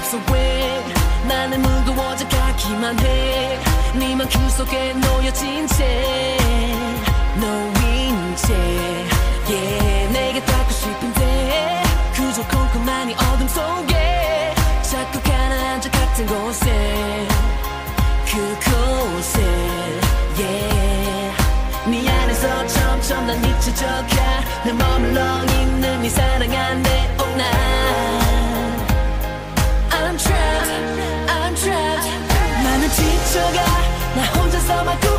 없어 왜 나는 무거워져 가기만 해 네만 그 속에 놓여진 채 놓인 채 yeah. 내게 닿고 싶은데 그저 컴컴한 이 어둠 속에 자꾸 가라앉아 같은 곳에 그곳에 yeah. 네 안에서 점점 난 잊혀져가 내 머물러 있는 네 사랑한 내 온난 I'm trapped 나는 지쳐가 나 혼자서 막